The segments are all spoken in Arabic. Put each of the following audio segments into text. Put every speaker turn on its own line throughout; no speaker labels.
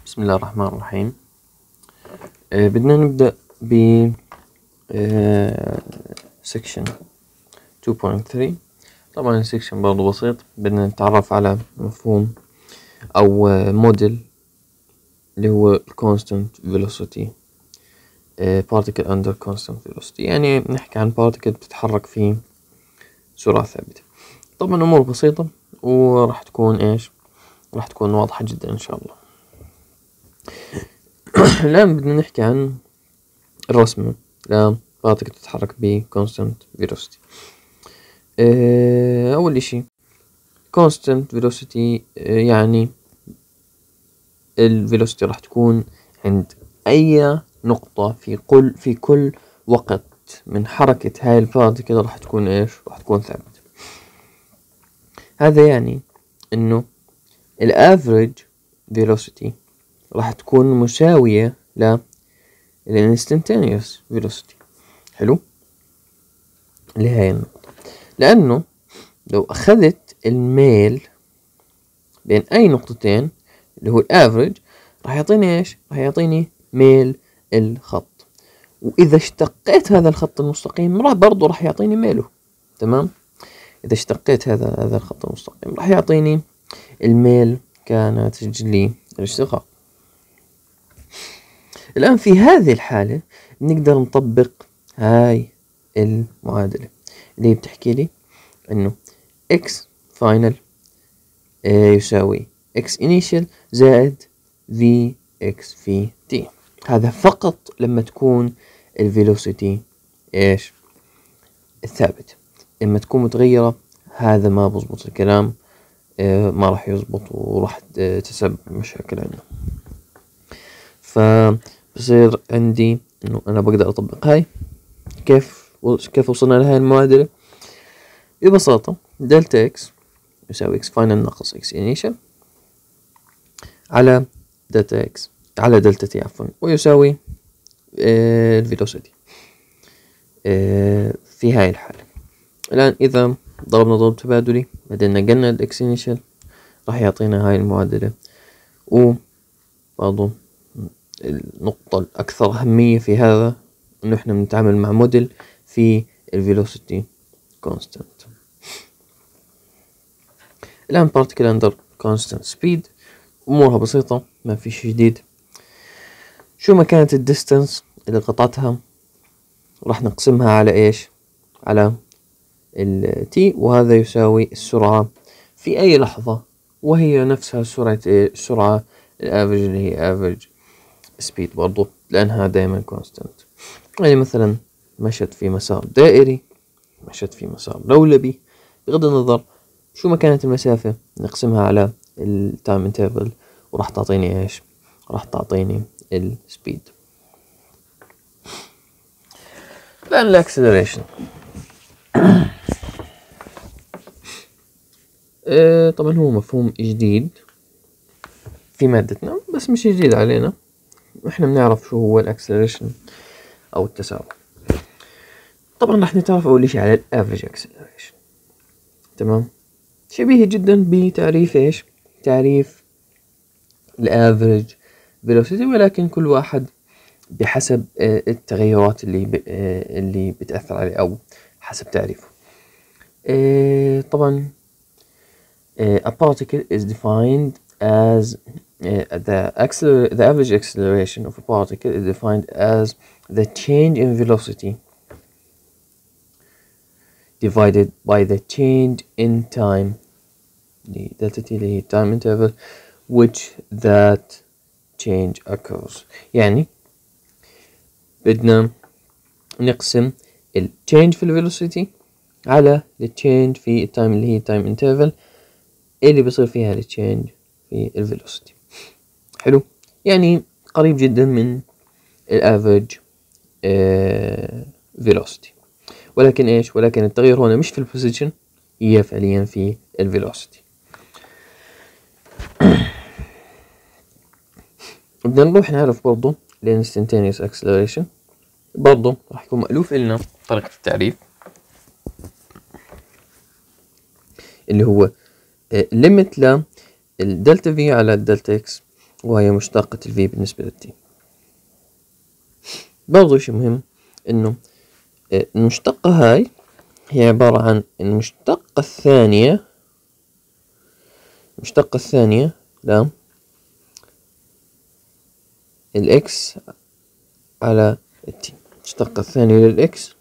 بسم الله الرحمن الرحيم. بدنا نبدأ ب section 2.3. طبعا السكشن برضو بسيط، بدنا نتعرف على مفهوم أو موديل اللي هو constant velocity particle under constant velocity، يعني نحكي عن particle بتتحرك في سرعة ثابتة. طبعا أمور بسيطة وراح تكون راح تكون واضحة جدا إن شاء الله. الآن بدنا نحكي عن الرسمة لبارتيكل تتحرك ب constant velocity. أول إشي constant velocity يعني الفيلوسيتي راح تكون عند أي نقطة في كل وقت من حركة هاي البارتيكل راح تكون راح تكون ثابتة. هذا يعني إنه الافريج فيلوسيتي راح تكون مساوية للانستنتينيوس فيلوسيتي. حلو، لهاي النقطة، لأنه لو أخذت الميل بين أي نقطتين اللي هو الافريج راح يعطيني راح يعطيني ميل الخط، وإذا اشتقيت هذا الخط المستقيم برضو راح يعطيني ميله. تمام، إذا اشتقيت هذا الخط المستقيم راح يعطيني الميل كناتج للاشتقاق. الآن في هذه الحالة نقدر نطبق هاي المعادلة اللي بتحكي لي إنه x final يساوي x initial زائد vx في t. هذا فقط لما تكون الفيلوسيتي الثابت. لما تكون متغيرة هذا ما بزبط الكلام، ما راح يزبط وراح تسبب مشاكل عندنا. فبصير عندي انه انا بقدر اطبق هاي. كيف وصلنا لهاي المعادلة؟ ببساطة دلتا اكس يساوي اكس فاينل ناقص اكس انيشال على دلتا اكس على دلتا تي عفوا، ويساوي الفيلوسيتي في هاي الحالة. الآن إذا ضربنا ضرب تبادلي بعدين نقلنا الإكس إنيشال راح يعطينا هاي المعادلة. وبرضو النقطة الأكثر أهمية في هذا إنه إحنا بنتعامل مع موديل في الفيلوسيتي كونستانت. الآن particle under constant speed أمورها بسيطة، ما في شي جديد. شو ما كانت الديستانس اللي قطعتها راح نقسمها على على التي، وهذا يساوي السرعة في أي لحظة، وهي نفسها السرعة الافريج اللي هي افريج سبيد برضو، لأنها دائما كونستانت. يعني مثلا مشت في مسار دائري، مشت في مسار لولبي، بغض النظر شو ما كانت المسافة نقسمها على التايم انترفال وراح تعطيني راح تعطيني السبيد. الآن الاكسلريشن طبعا هو مفهوم جديد في مادتنا، بس مش جديد علينا، احنا بنعرف شو هو الاكسلريشن او التسارع. طبعا راح نتعرف اول شيء على الافريج اكسلريشن. تمام، شبيه جدا بتعريف تعريف الافريج فيلوسيتي، ولكن كل واحد بحسب التغيرات اللي بتأثر عليه او حسب تعريفه. طبعا a particle is defined as the average acceleration of a particle is defined as the change in velocity divided by the change in time, delta t اللي هي time interval which that change occurs. يعني بدنا نقسم ال change في ال velocity على ال change في time اللي هي time interval اللي بيصير فيها ال change في ال velocity. حلو، يعني قريب جدا من ال average velocity، ولكن التغير هنا مش في البوزيشن، هي فعليا في الفيلوسيتي. بدنا نروح نعرف برضو الانستنتينيوس اكسلريشن، برضو راح يكون مألوف لنا طريقة التعريف اللي هو ليميت للدلتا في على الدلتا اكس وهي مشتقة ال v بالنسبة لل t. برضو شي مهم إنه المشتقة هاي هي عبارة عن المشتقة الثانية ل الإكس على التي، المشتقة الثانية للإكس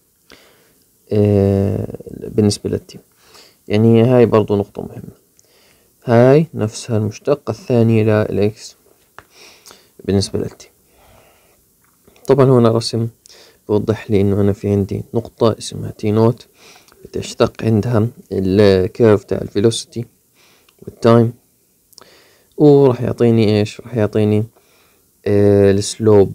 بالنسبة للتي. يعني هاي برضو نقطة مهمة، هاي نفسها المشتقة الثانية للإكس بالنسبة للتي. طبعا هنا رسم بوضح لي إنه أنا في عندي نقطة اسمها تي نوت بتشتق عندها الكيرف تاع الفيلوسيتي والتايم، وراح يعطيني إيش؟ راح يعطيني السلوب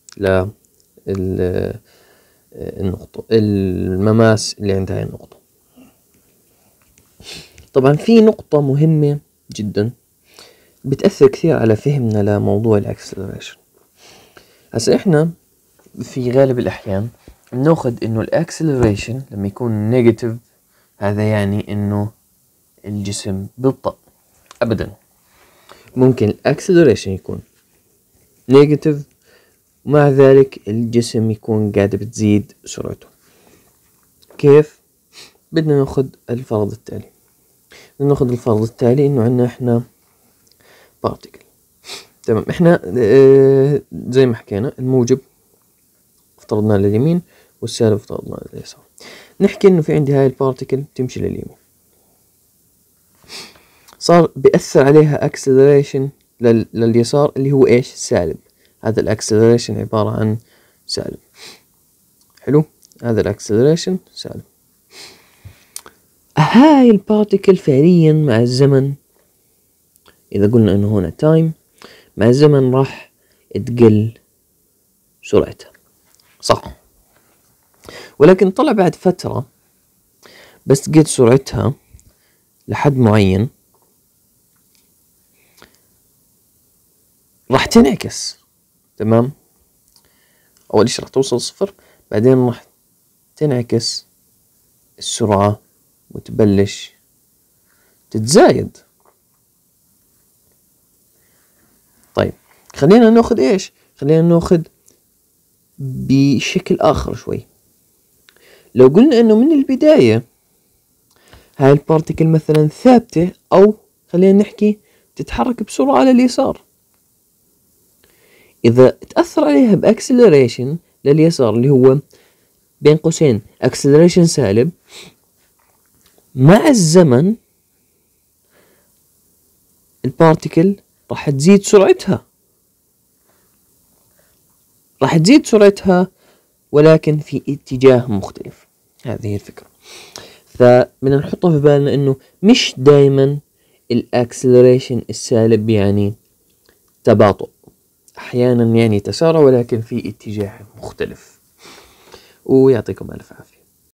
النقطة، المماس اللي عند هاي النقطة. طبعا في نقطة مهمة جدا بتأثر كثير على فهمنا لموضوع الأكسلريشن. هسا إحنا في غالب الأحيان بناخد إنه الأكسلريشن لما يكون نيجاتيف هذا يعني إنه الجسم بيبطأ. أبدا، ممكن الأكسلريشن يكون نيجاتيف ومع ذلك الجسم يكون قاعد بتزيد سرعته. كيف؟ بدنا ناخد الفرض التالي. إنه عنا إحنا بارتيكل، تمام. إحنا زي ما حكينا الموجب افترضناه لليمين والسالب افترضناه لليسار. نحكي إنه في عندي هاي البارتيكل تمشي لليمين، صار بيأثر عليها اكسلريشن لليسار اللي هو إيش؟ سالب. هذا الاكسلريشن عبارة عن سالب. حلو، هذا الاكسلريشن سالب. هاي البارتيكل فعليا مع الزمن، إذا قلنا إنه هنا تايم، مع الزمن راح تقل سرعتها، صح؟ ولكن طلع بعد فترة بس تقل سرعتها لحد معين راح تنعكس، تمام. أول شيء راح توصل صفر، بعدين راح تنعكس السرعة وتبلش تتزايد. طيب خلينا ناخد إيش؟ خلينا ناخد بشكل آخر شوي. لو قلنا إنه من البداية هاي البارتيكل مثلا ثابتة، أو خلينا نحكي تتحرك بسرعة على اليسار، إذا تأثر عليها بأكسلريشن لليسار اللي هو بين قوسين أكسلريشن سالب، مع الزمن البارتيكل راح تزيد سرعتها ولكن في اتجاه مختلف. هذه هي الفكرة. فبدنا نحطها في بالنا إنه مش دايما الأكسلريشن السالب يعني تباطؤ، أحيانا يعني تسارع ولكن في اتجاه مختلف. ويعطيكم ألف عافية.